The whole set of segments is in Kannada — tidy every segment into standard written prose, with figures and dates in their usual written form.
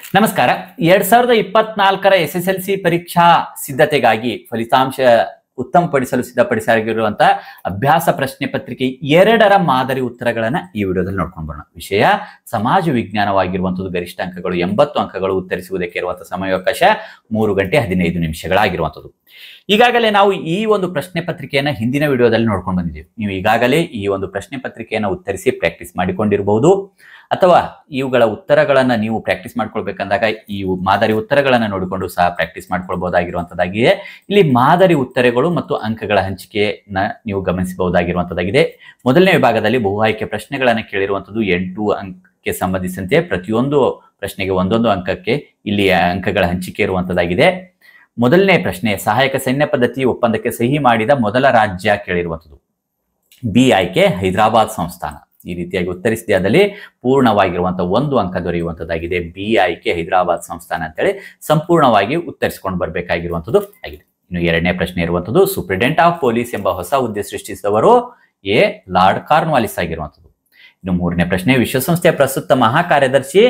ನಮಸ್ಕಾರ. 2024ರ SSLC ಪರೀಕ್ಷಾ ಸಿದ್ಧತೆಗಾಗಿ ಫಲಿತಾಂಶ ಉತ್ತಮಪಡಿಸಲು ಸಿದ್ಧಪಡಿಸಲಾಗಿರುವಂತಹ ಅಭ್ಯಾಸ ಪ್ರಶ್ನೆ ಪತ್ರಿಕೆ 2ರ ಮಾದರಿ ಉತ್ತರಗಳನ್ನ ಈ ವಿಡಿಯೋದಲ್ಲಿ ನೋಡ್ಕೊಂಡು ಬರೋಣ. ವಿಷಯ ಸಮಾಜ ವಿಜ್ಞಾನವಾಗಿರುವಂತದ್ದು. ಗರಿಷ್ಠ ಅಂಕಗಳು 80 ಅಂಕಗಳು. ಉತ್ತರಿಸುವುದಕ್ಕೆ ಇರುವಂತಹ ಸಮಯಾವಕಾಶ 3 ಗಂಟೆ 15 ನಿಮಿಷಗಳಾಗಿರುವಂತದ್ದು. ಈಗಾಗಲೇ ನಾವು ಈ ಒಂದು ಪ್ರಶ್ನೆ ಪತ್ರಿಕೆಯನ್ನ ಹಿಂದಿನ ವಿಡಿಯೋದಲ್ಲಿ ನೋಡ್ಕೊಂಡು ಬಂದಿದ್ದೀವಿ. ನೀವು ಈಗಾಗಲೇ ಈ ಒಂದು ಪ್ರಶ್ನೆ ಪತ್ರಿಕೆಯನ್ನ ಉತ್ತರಿಸಿ ಪ್ರಾಕ್ಟೀಸ್ ಮಾಡಿಕೊಂಡಿರಬಹುದು, ಅಥವಾ ಇವುಗಳ ಉತ್ತರಗಳನ್ನ ನೀವು ಪ್ರಾಕ್ಟೀಸ್ ಮಾಡ್ಕೊಳ್ಬೇಕಂದಾಗ ಈ ಮಾದರಿ ಉತ್ತರಗಳನ್ನ ನೋಡಿಕೊಂಡು ಸಹ ಪ್ರಾಕ್ಟೀಸ್ ಮಾಡ್ಕೊಳ್ಬಹುದಾಗಿರುವಂತದ್ದಾಗಿದೆ. ಇಲ್ಲಿ ಮಾದರಿ ಉತ್ತರಗಳು ಮತ್ತು ಅಂಕಗಳ ಹಂಚಿಕೆಯನ್ನ ನೀವು ಗಮನಿಸಬಹುದಾಗಿರುವಂತದ್ದಾಗಿದೆ. ಮೊದಲನೇ ವಿಭಾಗದಲ್ಲಿ ಬಹು ಆಯ್ಕೆ ಪ್ರಶ್ನೆಗಳನ್ನ ಕೇಳಿರುವಂತದ್ದು. 8 ಅಂಕಕ್ಕೆ ಸಂಬಂಧಿಸಿದಂತೆ ಪ್ರತಿಯೊಂದು ಪ್ರಶ್ನೆಗೆ ಒಂದೊಂದು ಅಂಕಕ್ಕೆ ಇಲ್ಲಿ ಅಂಕಗಳ ಹಂಚಿಕೆ ಇರುವಂತದ್ದಾಗಿದೆ. ಮೊದಲನೇ ಪ್ರಶ್ನೆ, ಸಹಾಯಕ ಸೈನ್ಯ ಪದ್ಧತಿ ಒಪ್ಪಂದಕ್ಕೆ ಸಹಿ ಮಾಡಿದ ಮೊದಲ ರಾಜ್ಯ ಕೇಳಿರುವಂತದ್ದು. ಬಿ ಆಯ್ಕೆ ಹೈದರಾಬಾದ್ ಸಂಸ್ಥಾನ. ಈ ರೀತಿಯಾಗಿ ಉತ್ತರಿಸಿದೆ ಆದಲ್ಲಿ ಪೂರ್ಣವಾಗಿರುವಂತಹ 1 ಅಂಕ ದೊರೆಯುವಂತದ್ದಾಗಿದೆ. ಬಿ ಆಯ್ಕೆ ಹೈದರಾಬಾದ್ ಸಂಸ್ಥಾನ ಅಂತೇಳಿ ಸಂಪೂರ್ಣವಾಗಿ ಉತ್ತರಿಸಿಕೊಂಡು ಬರಬೇಕಾಗಿರುವಂತದ್ದು ಆಗಿದೆ. ಇನ್ನು ಎರಡನೇ ಪ್ರಶ್ನೆ ಇರುವಂತದ್ದು, ಸೂಪ್ರಿಡೆಂಟ್ ಆಫ್ ಪೊಲೀಸ್ ಎಂಬ ಹೊಸ ಹುದ್ದೆ ಸೃಷ್ಟಿಸಿದವರು ಎ ಲಾರ್ಡ್ ಕಾರ್ನ್ವಾಲಿಸ್ ಆಗಿರುವಂತದ್ದು. ಇನ್ನು ಮೂರನೇ ಪ್ರಶ್ನೆ, ವಿಶ್ವಸಂಸ್ಥೆಯ ಪ್ರಸ್ತುತ ಮಹಾ ಕಾರ್ಯದರ್ಶಿ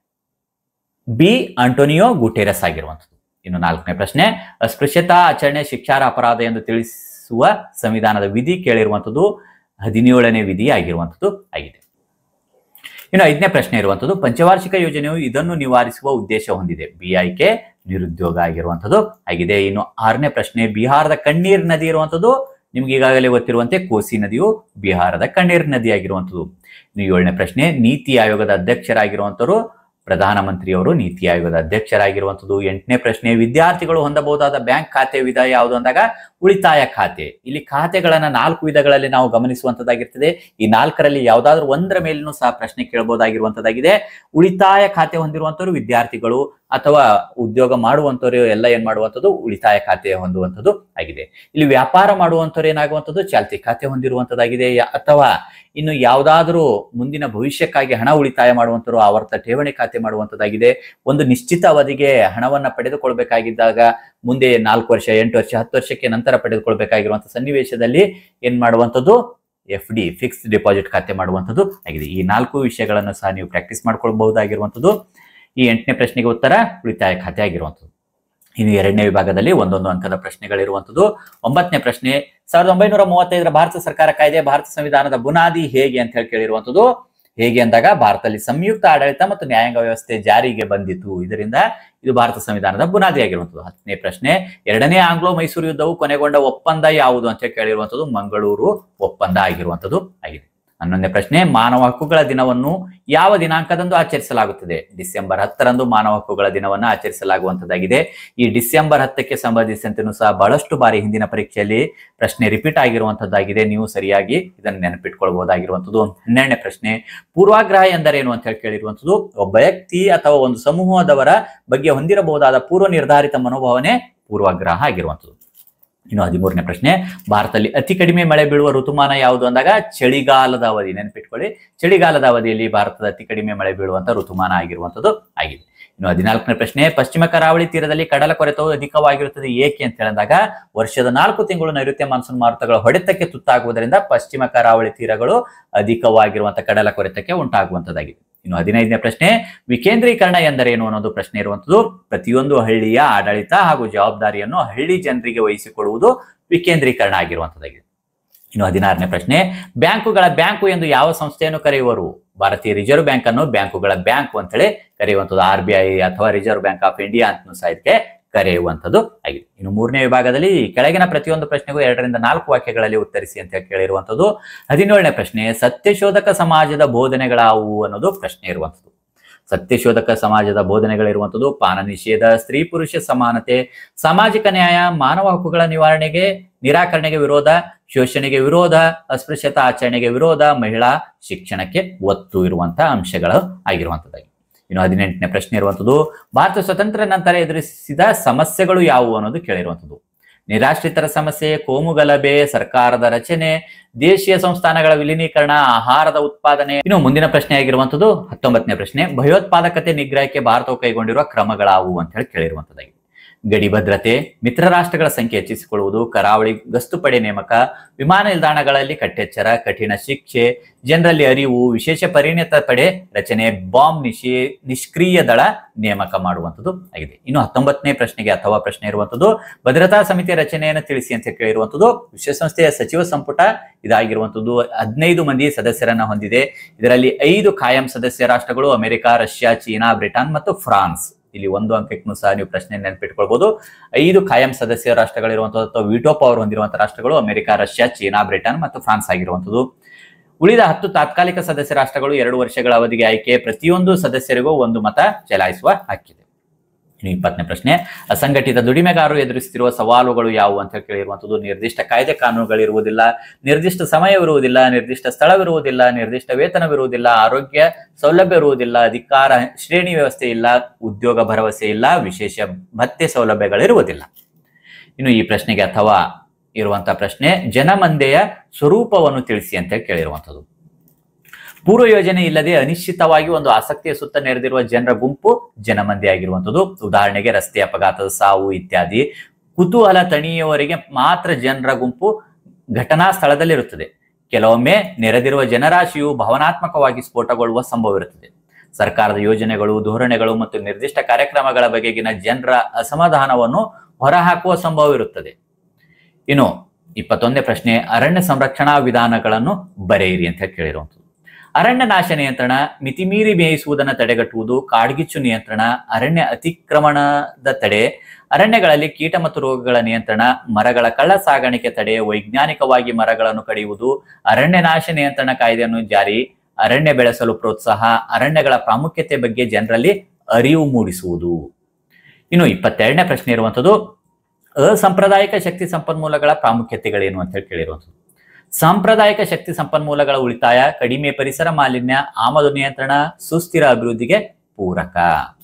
ಬಿ ಆಂಟೋನಿಯೋ ಗುಟೆರಸ್ ಆಗಿರುವಂತದ್ದು. ಇನ್ನು ನಾಲ್ಕನೇ ಪ್ರಶ್ನೆ, ಅಸ್ಪೃಶ್ಯತಾ ಆಚರಣೆ ಶಿಕ್ಷಾರ್ಹ ಅಪರಾಧ ಎಂದು ತಿಳಿಸುವ ಸಂವಿಧಾನದ ವಿಧಿ ಕೇಳಿರುವಂತದ್ದು 17ನೇ ವಿಧಿ ಆಗಿರುವಂತದ್ದು ಆಗಿದೆ. ಇನ್ನು ಐದನೇ ಪ್ರಶ್ನೆ ಇರುವಂತದ್ದು, ಪಂಚವಾರ್ಷಿಕ ಯೋಜನೆಯು ಇದನ್ನು ನಿವಾರಿಸುವ ಉದ್ದೇಶ ಹೊಂದಿದೆ. ಬಿ ಆಯ್ಕೆ ನಿರುದ್ಯೋಗ ಆಗಿರುವಂತದ್ದು ಆಗಿದೆ. ಇನ್ನು ಆರನೇ ಪ್ರಶ್ನೆ, ಬಿಹಾರದ ಕಣ್ಣೀರ್ ನದಿ ಇರುವಂತದ್ದು ನಿಮ್ಗೆ ಈಗಾಗಲೇ ಗೊತ್ತಿರುವಂತೆ ಕೋಸಿ ನದಿಯು ಬಿಹಾರದ ಕಣ್ಣೀರ್ ನದಿ ಆಗಿರುವಂತದ್ದು. ಇನ್ನು ಏಳನೇ ಪ್ರಶ್ನೆ, ನೀತಿ ಆಯೋಗದ ಅಧ್ಯಕ್ಷರಾಗಿರುವಂತವರು ಪ್ರಧಾನಮಂತ್ರಿಯವರು ನೀತಿ ಆಯೋಗದ ಅಧ್ಯಕ್ಷರಾಗಿರುವಂತದ್ದು. ಎಂಟನೇ ಪ್ರಶ್ನೆ, ವಿದ್ಯಾರ್ಥಿಗಳು ಹೊಂದಬಹುದಾದ ಬ್ಯಾಂಕ್ ಖಾತೆ ವಿಧ ಯಾವುದು ಅಂದಾಗ ಉಳಿತಾಯ ಖಾತೆ. ಇಲ್ಲಿ ಖಾತೆಗಳನ್ನ 4 ವಿಧಗಳಲ್ಲಿ ನಾವು ಗಮನಿಸುವಂತದ್ದಾಗಿರ್ತದೆ. ಈ 4ರಲ್ಲಿ ಯಾವುದಾದ್ರೂ ಒಂದರ ಮೇಲೂ ಸಹ ಪ್ರಶ್ನೆ ಕೇಳಬಹುದಾಗಿರುವಂತದ್ದಾಗಿದೆ. ಉಳಿತಾಯ ಖಾತೆ ಹೊಂದಿರುವಂತವರು ವಿದ್ಯಾರ್ಥಿಗಳು ಅಥವಾ ಉದ್ಯೋಗ ಮಾಡುವಂತವರು ಎಲ್ಲ ಏನ್ ಮಾಡುವಂಥದ್ದು ಉಳಿತಾಯ ಖಾತೆ ಹೊಂದುವಂಥದ್ದು ಆಗಿದೆ. ಇಲ್ಲಿ ವ್ಯಾಪಾರ ಮಾಡುವಂತವ್ರು ಏನಾಗುವಂಥದ್ದು ಚಾಲ್ತಿ ಖಾತೆ ಹೊಂದಿರುವಂತದ್ದಾಗಿದೆ. ಅಥವಾ ಇನ್ನು ಯಾವುದಾದ್ರೂ ಮುಂದಿನ ಭವಿಷ್ಯಕ್ಕಾಗಿ ಹಣ ಉಳಿತಾಯ ಮಾಡುವಂತರು ಆವರ್ತ ಠೇವಣಿ ಖಾತೆ ಮಾಡುವಂತದ್ದಾಗಿದೆ. ಒಂದು ನಿಶ್ಚಿತ ಅವಧಿಗೆ ಹಣವನ್ನ ಪಡೆದುಕೊಳ್ಬೇಕಾಗಿದ್ದಾಗ ಮುಂದೆ 4 ವರ್ಷ 8 ವರ್ಷ 10 ವರ್ಷಕ್ಕೆ ನಂತರ ಪಡೆದುಕೊಳ್ಬೇಕಾಗಿರುವಂತಹ ಸನ್ನಿವೇಶದಲ್ಲಿ ಏನ್ ಮಾಡುವಂಥದ್ದು FD ಫಿಕ್ಸ್ಡ್ ಡಿಪಾಸಿಟ್ ಖಾತೆ ಮಾಡುವಂಥದ್ದು ಆಗಿದೆ. ಈ 4 ವಿಷಯಗಳನ್ನು ಸಹ ನೀವು ಪ್ರಾಕ್ಟೀಸ್ ಮಾಡ್ಕೊಳ್ಬಹುದಾಗಿರುವಂಥದ್ದು. ಈ 8ನೇ ಪ್ರಶ್ನೆಗೆ ಉತ್ತರ ಉಳಿತಾಯ ಖಾತೆ ಆಗಿರುವಂಥದ್ದು. ಇನ್ನು 2ನೇ ವಿಭಾಗದಲ್ಲಿ ಒಂದೊಂದು ಅಂಕದ ಪ್ರಶ್ನೆಗಳಿರುವಂಥದ್ದು. 9ನೇ ಪ್ರಶ್ನೆ, 1935ರ ಭಾರತ ಸರ್ಕಾರ ಕಾಯ್ದೆ ಭಾರತ ಸಂವಿಧಾನದ ಬುನಾದಿ ಹೇಗೆ ಅಂತ ಹೇಳಿ ಕೇಳಿರುವಂಥದ್ದು. ಹೇಗೆ ಅಂದಾಗ ಭಾರತದಲ್ಲಿ ಸಂಯುಕ್ತ ಆಡಳಿತ ಮತ್ತು ನ್ಯಾಯಾಂಗ ವ್ಯವಸ್ಥೆ ಜಾರಿಗೆ ಬಂದಿತು, ಇದರಿಂದ ಇದು ಭಾರತ ಸಂವಿಧಾನದ ಬುನಾದಿ ಆಗಿರುವಂಥದ್ದು. 10ನೇ ಪ್ರಶ್ನೆ, 2ನೇ ಆಂಗ್ಲೋ ಮೈಸೂರು ಯುದ್ಧವು ಕೊನೆಗೊಂಡ ಒಪ್ಪಂದ ಯಾವುದು ಅಂತ ಹೇಳಿ ಕೇಳಿರುವಂಥದ್ದು. ಮಂಗಳೂರು ಒಪ್ಪಂದ ಆಗಿರುವಂಥದ್ದು ಆಗಿದೆ. 11ನೇ ಪ್ರಶ್ನೆ, ಮಾನವ ಹಕ್ಕುಗಳ ದಿನವನ್ನು ಯಾವ ದಿನಾಂಕದಂದು ಆಚರಿಸಲಾಗುತ್ತದೆ. ಡಿಸೆಂಬರ್ 10ರಂದು ಮಾನವ ಹಕ್ಕುಗಳ ದಿನವನ್ನು ಆಚರಿಸಲಾಗುವಂತದ್ದಾಗಿದೆ. ಈ ಡಿಸೆಂಬರ್ 10ಕ್ಕೆ ಸಂಬಂಧಿಸಿದಂತೆಯೂ ಸಹ ಬಹಳಷ್ಟು ಬಾರಿ ಹಿಂದಿನ ಪರೀಕ್ಷೆಯಲ್ಲಿ ಪ್ರಶ್ನೆ ರಿಪೀಟ್ ಆಗಿರುವಂತದ್ದಾಗಿದೆ. ನೀವು ಸರಿಯಾಗಿ ಇದನ್ನು ನೆನಪಿಟ್ಕೊಳ್ಬಹುದಾಗಿರುವಂಥದ್ದು. 12ನೇ ಪ್ರಶ್ನೆ, ಪೂರ್ವಾಗ್ರಹ ಎಂದರೇನು ಅಂತ ಹೇಳಿ ಕೇಳಿರುವಂಥದ್ದು. ಒಬ್ಬ ವ್ಯಕ್ತಿ ಅಥವಾ ಒಂದು ಸಮೂಹದವರ ಬಗ್ಗೆ ಹೊಂದಿರಬಹುದಾದ ಪೂರ್ವ ನಿರ್ಧಾರಿತ ಮನೋಭಾವನೆ ಪೂರ್ವಾಗ್ರಹ ಆಗಿರುವಂಥದ್ದು. ಇನ್ನು 13ನೇ ಪ್ರಶ್ನೆ, ಭಾರತದಲ್ಲಿ ಅತಿ ಕಡಿಮೆ ಮಳೆ ಬೀಳುವ ಋತುಮಾನ ಯಾವುದು ಅಂದಾಗ ಚಳಿಗಾಲದ ಅವಧಿ. ನೆನಪಿಟ್ಕೊಳ್ಳಿ, ಚಳಿಗಾಲದ ಅವಧಿಯಲ್ಲಿ ಭಾರತದ ಅತಿ ಕಡಿಮೆ ಮಳೆ ಬೀಳುವಂತ ಋತುಮಾನ ಆಗಿರುವಂತದ್ದು ಆಗಿದೆ. ಇನ್ನು 14ನೇ ಪ್ರಶ್ನೆ, ಪಶ್ಚಿಮ ಕರಾವಳಿ ತೀರದಲ್ಲಿ ಕಡಲ ಕೊರೆತವು ಅಧಿಕವಾಗಿರುತ್ತದೆ ಏಕೆ ಅಂತ ಹೇಳಿದಾಗ ವರ್ಷದ 4 ತಿಂಗಳು ನೈಋತ್ಯ ಮಾನ್ಸೂನ್ ಮಾರುತಗಳ ಹೊಡೆತಕ್ಕೆ ತುತ್ತಾಗುವುದರಿಂದ ಪಶ್ಚಿಮ ಕರಾವಳಿ ತೀರಗಳು ಅಧಿಕವಾಗಿರುವಂತಹ ಕಡಲ ಕೊರೆತಕ್ಕೆ ಉಂಟಾಗುವಂತದ್ದಾಗಿದೆ. ಇನ್ನು 15ನೇ ಪ್ರಶ್ನೆ, ವಿಕೇಂದ್ರೀಕರಣ ಎಂದರೇನು ಅನ್ನೋದು ಪ್ರಶ್ನೆ ಇರುವಂತದ್ದು. ಪ್ರತಿಯೊಂದು ಹಳ್ಳಿಯ ಆಡಳಿತ ಹಾಗೂ ಜವಾಬ್ದಾರಿಯನ್ನು ಹಳ್ಳಿ ಜನರಿಗೆ ವಹಿಸಿಕೊಡುವುದು ವಿಕೇಂದ್ರೀಕರಣ ಆಗಿರುವಂತದ್ದಾಗಿದೆ. ಇನ್ನು 16ನೇ ಪ್ರಶ್ನೆ, ಬ್ಯಾಂಕುಗಳ ಬ್ಯಾಂಕು ಎಂದು ಯಾವ ಸಂಸ್ಥೆಯನ್ನು ಕರೆಯುವರು. ಭಾರತೀಯ ರಿಸರ್ವ್ ಬ್ಯಾಂಕ್ ಅನ್ನು ಬ್ಯಾಂಕುಗಳ ಬ್ಯಾಂಕು ಅಂತೇಳಿ ಕರೆಯುವಂಥದ್ದು. RBI ಅಥವಾ ರಿಸರ್ವ್ ಬ್ಯಾಂಕ್ ಆಫ್ ಇಂಡಿಯಾ ಅಂತ ಸಹ ಇದಕ್ಕೆ ಕರೆಯುವಂಥದ್ದು ಆಗಿದೆ. ಇನ್ನು 3ನೇ ವಿಭಾಗದಲ್ಲಿ ಕೆಳಗಿನ ಪ್ರತಿಯೊಂದು ಪ್ರಶ್ನೆಗೂ 2 ರಿಂದ 4 ವಾಕ್ಯಗಳಲ್ಲಿ ಉತ್ತರಿಸಿ ಅಂತ ಕೇಳಿರುವಂಥದ್ದು. 17ನೇ ಪ್ರಶ್ನೆ, ಸತ್ಯಶೋಧಕ ಸಮಾಜದ ಬೋಧನೆಗಳಾವು ಅನ್ನೋದು ಪ್ರಶ್ನೆ ಇರುವಂಥದ್ದು. ಸತ್ಯಶೋಧಕ ಸಮಾಜದ ಬೋಧನೆಗಳಿರುವಂಥದ್ದು ಪಾನ ನಿಷೇಧ, ಸ್ತ್ರೀ ಪುರುಷ ಸಮಾನತೆ, ಸಾಮಾಜಿಕ ನ್ಯಾಯ, ಮಾನವ ಹಕ್ಕುಗಳ ನಿರಾಕರಣೆಗೆ ವಿರೋಧ, ಶೋಷಣೆಗೆ ವಿರೋಧ, ಅಸ್ಪೃಶ್ಯತಾ ಆಚರಣೆಗೆ ವಿರೋಧ, ಮಹಿಳಾ ಶಿಕ್ಷಣಕ್ಕೆ ಒತ್ತು ಇರುವಂತಹ ಅಂಶಗಳು ಆಗಿರುವಂಥದ್ದಾಗಿ. ಇನ್ನು 18ನೇ ಪ್ರಶ್ನೆ ಇರುವಂಥದ್ದು, ಭಾರತ ಸ್ವತಂತ್ರ ನಂತರ ಎದುರಿಸಿದ ಸಮಸ್ಯೆಗಳು ಯಾವುವು ಅನ್ನೋದು ಕೇಳಿರುವಂಥದ್ದು. ನಿರಾಶ್ರಿತರ ಸಮಸ್ಯೆ, ಕೋಮು ಗಲಭೆ, ಸರ್ಕಾರದ ರಚನೆ, ದೇಶೀಯ ಸಂಸ್ಥಾನಗಳ ವಿಲೀನೀಕರಣ, ಆಹಾರದ ಉತ್ಪಾದನೆ. ಇನ್ನು ಮುಂದಿನ ಪ್ರಶ್ನೆ ಆಗಿರುವಂಥದ್ದು 19ನೇ ಪ್ರಶ್ನೆ, ಭಯೋತ್ಪಾದಕತೆ ನಿಗ್ರಹಕ್ಕೆ ಭಾರತವು ಕೈಗೊಂಡಿರುವ ಕ್ರಮಗಳಾವು ಅಂತ ಹೇಳಿ ಕೇಳಿರುವಂತದ್ದಾಗಿದೆ. ಗಡಿ ಭದ್ರತೆ, ಮಿತ್ರ ರಾಷ್ಟ್ರಗಳ ಸಂಖ್ಯೆ ಹೆಚ್ಚಿಸಿಕೊಳ್ಳುವುದು, ಕರಾವಳಿ ಗಸ್ತು ಪಡೆ ನೇಮಕ, ವಿಮಾನ ನಿಲ್ದಾಣಗಳಲ್ಲಿ ಕಟ್ಟೆಚ್ಚರ, ಕಠಿಣ ಶಿಕ್ಷೆ, ಜನರಲ್ಲಿ ಅರಿವು, ವಿಶೇಷ ಪರಿಣತ ಪಡೆ ರಚನೆ, ಬಾಂಬ್ ನಿಷ್ಕ್ರಿಯ ದಳ ನೇಮಕ ಮಾಡುವಂಥದ್ದು ಆಗಿದೆ. ಇನ್ನು 19ನೇ ಪ್ರಶ್ನೆಗೆ ಅಥವಾ ಪ್ರಶ್ನೆ ಇರುವಂಥದ್ದು ಭದ್ರತಾ ಸಮಿತಿ ರಚನೆಯನ್ನು ತಿಳಿಸಿ ಅಂತ ಕೇಳಿರುವಂಥದ್ದು. ವಿಶ್ವಸಂಸ್ಥೆಯ ಸಚಿವ ಸಂಪುಟ ಇದಾಗಿರುವಂಥದ್ದು 15 ಮಂದಿ ಸದಸ್ಯರನ್ನ ಹೊಂದಿದೆ. ಇದರಲ್ಲಿ 5 ಕಾಯಂ ಸದಸ್ಯ ರಾಷ್ಟ್ರಗಳು ಅಮೆರಿಕ, ರಷ್ಯಾ, ಚೀನಾ, ಬ್ರಿಟನ್ ಮತ್ತು ಫ್ರಾನ್ಸ್. ಇಲ್ಲಿ 1 ಅಂಕಕ್ಕೂ ಸಹ ನೀವು ಪ್ರಶ್ನೆ ನೆನಪಿಟ್ಕೊಳ್ಬಹುದು. 5 ಕಾಯಂ ಸದಸ್ಯ ರಾಷ್ಟ್ರಗಳಿರುವಂತಹ ಅಥವಾ ವಿಟೋ ಪವರ್ ಹೊಂದಿರುವಂತಹ ರಾಷ್ಟ್ರಗಳು ಅಮೆರಿಕ, ರಷ್ಯಾ, ಚೀನಾ, ಬ್ರಿಟನ್ ಮತ್ತು ಫ್ರಾನ್ಸ್ ಆಗಿರುವಂಥದ್ದು. ಉಳಿದ 10 ತಾತ್ಕಾಲಿಕ ಸದಸ್ಯ ರಾಷ್ಟ್ರಗಳು 2 ವರ್ಷಗಳ ಅವಧಿಗೆ ಆಯ್ಕೆ, ಪ್ರತಿಯೊಂದು ಸದಸ್ಯರಿಗೂ 1 ಮತ ಚಲಾಯಿಸುವ ಹಕ್ಕಿದೆ. ಇನ್ನು 20ನೇ ಪ್ರಶ್ನೆ, ಅಸಂಘಟಿತ ದುಡಿಮೆಗಾರರು ಎದುರಿಸುತ್ತಿರುವ ಸವಾಲುಗಳು ಯಾವುವು ಅಂತ ಕೇಳಿರುವಂಥದ್ದು. ನಿರ್ದಿಷ್ಟ ಕಾಯ್ದೆ ಕಾನೂನುಗಳಿರುವುದಿಲ್ಲ, ನಿರ್ದಿಷ್ಟ ಸಮಯವಿರುವುದಿಲ್ಲ, ನಿರ್ದಿಷ್ಟ ಸ್ಥಳವಿರುವುದಿಲ್ಲ, ನಿರ್ದಿಷ್ಟ ವೇತನವಿರುವುದಿಲ್ಲ, ಆರೋಗ್ಯ ಸೌಲಭ್ಯ ಇರುವುದಿಲ್ಲ, ಅಧಿಕಾರ ಶ್ರೇಣಿ ವ್ಯವಸ್ಥೆ ಇಲ್ಲ, ಉದ್ಯೋಗ ಭರವಸೆ ಇಲ್ಲ, ವಿಶೇಷ ಭತ್ಯೆ ಸೌಲಭ್ಯಗಳಿರುವುದಿಲ್ಲ. ಇನ್ನು ಈ ಪ್ರಶ್ನೆಗೆ ಅಥವಾ ಇರುವಂತಹ ಪ್ರಶ್ನೆ, ಜನಮಂದೆಯ ಸ್ವರೂಪವನ್ನು ತಿಳಿಸಿ ಅಂತ ಕೇಳಿರುವಂಥದ್ದು. ಪೂರ್ವ ಯೋಜನೆ ಇಲ್ಲದೆ ಅನಿಶ್ಚಿತವಾಗಿ ಒಂದು ಆಸಕ್ತಿಯ ಸುತ್ತ ನೆರೆದಿರುವ ಜನರ ಗುಂಪು ಜನಮಂದಿ ಆಗಿರುವಂಥದ್ದು. ಉದಾಹರಣೆಗೆ ರಸ್ತೆ ಅಪಘಾತದ ಸಾವು ಇತ್ಯಾದಿ. ಕುತೂಹಲ ತಣಿಯುವವರೆಗೆ ಮಾತ್ರ ಜನರ ಗುಂಪು ಘಟನಾ ಸ್ಥಳದಲ್ಲಿರುತ್ತದೆ. ಕೆಲವೊಮ್ಮೆ ನೆರೆದಿರುವ ಜನರಾಶಿಯು ಭಾವನಾತ್ಮಕವಾಗಿ ಸ್ಫೋಟಗೊಳ್ಳುವ ಸಂಭವವಿರುತ್ತದೆ. ಸರ್ಕಾರದ ಯೋಜನೆಗಳು, ಧೋರಣೆಗಳು ಮತ್ತು ನಿರ್ದಿಷ್ಟ ಕಾರ್ಯಕ್ರಮಗಳ ಬಗೆಗಿನ ಜನರ ಅಸಮಾಧಾನವನ್ನು ಹೊರಹಾಕುವ ಸಂಭವವಿರುತ್ತದೆ. ಇನ್ನು 21ನೇ ಪ್ರಶ್ನೆ, ಅರಣ್ಯ ಸಂರಕ್ಷಣಾ ವಿಧಾನಗಳನ್ನು ಬರೆಯಿರಿ ಅಂತ ಕೇಳಿರುವಂಥದ್ದು. ಅರಣ್ಯ ನಾಶ ನಿಯಂತ್ರಣ, ಮಿತಿಮೀರಿ ಮೇಯಿಸುವುದನ್ನು ತಡೆಗಟ್ಟುವುದು, ಕಾಡ್ಗಿಚ್ಚು ನಿಯಂತ್ರಣ, ಅರಣ್ಯ ಅತಿಕ್ರಮಣದ ತಡೆ, ಅರಣ್ಯಗಳಲ್ಲಿ ಕೀಟ ಮತ್ತು ರೋಗಗಳ ನಿಯಂತ್ರಣ, ಮರಗಳ ಕಳ್ಳ ಸಾಗಾಣಿಕೆ ತಡೆ, ವೈಜ್ಞಾನಿಕವಾಗಿ ಮರಗಳನ್ನು ಕಡಿಯುವುದು, ಅರಣ್ಯ ನಾಶ ನಿಯಂತ್ರಣ ಕಾಯ್ದೆಯನ್ನು ಜಾರಿ, ಅರಣ್ಯ ಬೆಳೆಸಲು ಪ್ರೋತ್ಸಾಹ, ಅರಣ್ಯಗಳ ಪ್ರಾಮುಖ್ಯತೆ ಬಗ್ಗೆ ಜನರಲ್ಲಿ ಅರಿವು ಮೂಡಿಸುವುದು. ಇನ್ನು 22ನೇ ಪ್ರಶ್ನೆ ಇರುವಂಥದ್ದು, ಅಸಾಂಪ್ರದಾಯಿಕ ಶಕ್ತಿ ಸಂಪನ್ಮೂಲಗಳ ಪ್ರಾಮುಖ್ಯತೆಗಳೇನು ಅಂತ ಹೇಳಿ ಕೇಳಿರುವಂಥದ್ದು. ಸಾಂಪ್ರದಾಯಿಕ ಶಕ್ತಿ ಸಂಪನ್ಮೂಲಗಳ ಉಳಿತಾಯ, ಕಡಿಮೆ ಪರಿಸರ ಮಾಲಿನ್ಯ, ಆಮದು ನಿಯಂತ್ರಣ, ಸುಸ್ಥಿರ ಅಭಿವೃದ್ಧಿಗೆ ಪೂರಕ.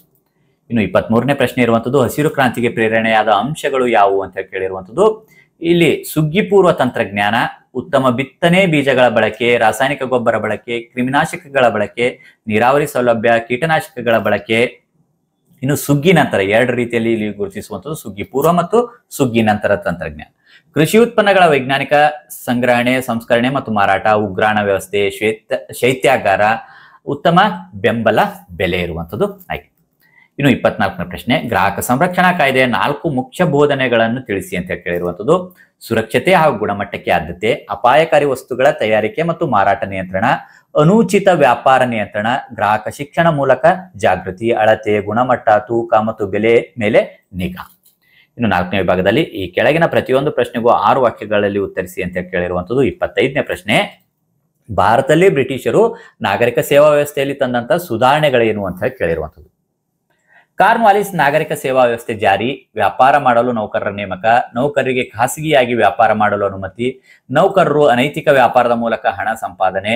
ಇನ್ನು 23ನೇ ಪ್ರಶ್ನೆ ಇರುವಂಥದ್ದು, ಹಸಿರು ಕ್ರಾಂತಿಗೆ ಪ್ರೇರಣೆಯಾದ ಅಂಶಗಳು ಯಾವುವು ಅಂತ ಕೇಳಿರುವಂಥದ್ದು. ಇಲ್ಲಿ ಸುಗ್ಗಿ ಪೂರ್ವ ತಂತ್ರಜ್ಞಾನ, ಉತ್ತಮ ಬಿತ್ತನೆ ಬೀಜಗಳ ಬಳಕೆ, ರಾಸಾಯನಿಕ ಗೊಬ್ಬರ ಬಳಕೆ, ಕ್ರಿಮಿನಾಶಕಗಳ ಬಳಕೆ, ನೀರಾವರಿ ಸೌಲಭ್ಯ, ಕೀಟನಾಶಕಗಳ ಬಳಕೆ. ಇನ್ನು ಸುಗ್ಗಿ ನಂತರ 2 ರೀತಿಯಲ್ಲಿ ಇಲ್ಲಿ ಗುರುತಿಸುವಂಥದ್ದು, ಸುಗ್ಗಿ ಪೂರ್ವ ಮತ್ತು ಸುಗ್ಗಿ ನಂತರ ತಂತ್ರಜ್ಞಾನ. ಕೃಷಿ ಉತ್ಪನ್ನಗಳ ವೈಜ್ಞಾನಿಕ ಸಂಗ್ರಹಣೆ, ಸಂಸ್ಕರಣೆ ಮತ್ತು ಮಾರಾಟ, ಉಗ್ರಾಣ ವ್ಯವಸ್ಥೆ, ಶೈತ್ಯಾಗಾರ, ಉತ್ತಮ ಬೆಂಬಲ ಬೆಲೆ ಇರುವಂಥದ್ದು ಆಗಿದೆ. ಇನ್ನು 24ನೇ ಪ್ರಶ್ನೆ, ಗ್ರಾಹಕ ಸಂರಕ್ಷಣಾ ಕಾಯ್ದೆಯ 4 ಮುಖ್ಯ ಬೋಧನೆಗಳನ್ನು ತಿಳಿಸಿ ಅಂತ ಕೇಳಿರುವಂಥದ್ದು. ಸುರಕ್ಷತೆ ಹಾಗೂ ಗುಣಮಟ್ಟಕ್ಕೆ ಆದ್ಯತೆ, ಅಪಾಯಕಾರಿ ವಸ್ತುಗಳ ತಯಾರಿಕೆ ಮತ್ತು ಮಾರಾಟ ನಿಯಂತ್ರಣ, ಅನುಚಿತ ವ್ಯಾಪಾರ ನಿಯಂತ್ರಣ, ಗ್ರಾಹಕ ಶಿಕ್ಷಣ ಮೂಲಕ ಜಾಗೃತಿ, ಅಳತೆ, ಗುಣಮಟ್ಟ, ತೂಕ ಮತ್ತು ಬೆಲೆ ಮೇಲೆ ನಿಗಾ. ಇನ್ನು 4ನೇ ವಿಭಾಗದಲ್ಲಿ ಈ ಕೆಳಗಿನ ಪ್ರತಿಯೊಂದು ಪ್ರಶ್ನೆಗೂ 6 ವಾಕ್ಯಗಳಲ್ಲಿ ಉತ್ತರಿಸಿ ಅಂತ ಕೇಳಿರುವಂಥದ್ದು. 25ನೇ ಪ್ರಶ್ನೆ, ಭಾರತದಲ್ಲಿ ಬ್ರಿಟಿಷರು ನಾಗರಿಕ ಸೇವಾ ವ್ಯವಸ್ಥೆಯಲ್ಲಿ ತಂದಂತ ಸುಧಾರಣೆಗಳೇನು ಅಂತ ಕೇಳಿರುವಂಥದ್ದು. ಕಾರ್ನ್ವಾಲಿಸ್ ನಾಗರಿಕ ಸೇವಾ ವ್ಯವಸ್ಥೆ ಜಾರಿ, ವ್ಯಾಪಾರ ಮಾಡಲು ನೌಕರರ ನೇಮಕ, ನೌಕರರಿಗೆ ಖಾಸಗಿಯಾಗಿ ವ್ಯಾಪಾರ ಮಾಡಲು ಅನುಮತಿ, ನೌಕರರು ಅನೈತಿಕ ವ್ಯಾಪಾರದ ಮೂಲಕ ಹಣ ಸಂಪಾದನೆ,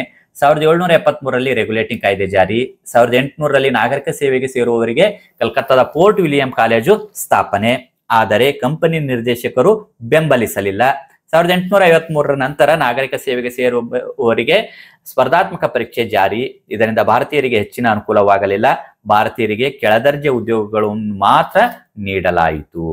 1773ರಲ್ಲಿ ರೆಗ್ಯುಲೇಟಿಂಗ್ ಕಾಯ್ದೆ ಜಾರಿ, 1800ರಲ್ಲಿ ನಾಗರಿಕ ಸೇವೆಗೆ ಸೇರುವವರಿಗೆ ಕಲ್ಕತ್ತಾದ ಪೋರ್ಟ್ ವಿಲಿಯಂ ಕಾಲೇಜು ಸ್ಥಾಪನೆ, ಆದರೆ ಕಂಪನಿ ನಿರ್ದೇಶಕರು ಬೆಂಬಲಿಸಲಿಲ್ಲ. 1853ರ ನಂತರ ನಾಗರಿಕ ಸೇವೆಗೆ ಸೇರುವವರಿಗೆ ಸ್ಪರ್ಧಾತ್ಮಕ ಪರೀಕ್ಷೆ ಜಾರಿ, ಇದರಿಂದ ಭಾರತೀಯರಿಗೆ ಹೆಚ್ಚಿನ ಅನುಕೂಲವಾಗಲಿಲ್ಲ. ಭಾರತೀಯರಿಗೆ ಕೆಳದರ್ಜೆ ಉದ್ಯೋಗಗಳನ್ನು ಮಾತ್ರ ನೀಡಲಾಯಿತು.